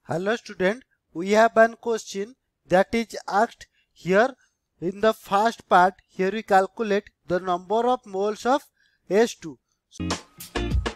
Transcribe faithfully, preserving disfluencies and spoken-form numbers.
Hello student, we have one question that is asked here in the first part. Here we calculate the number of moles of H two.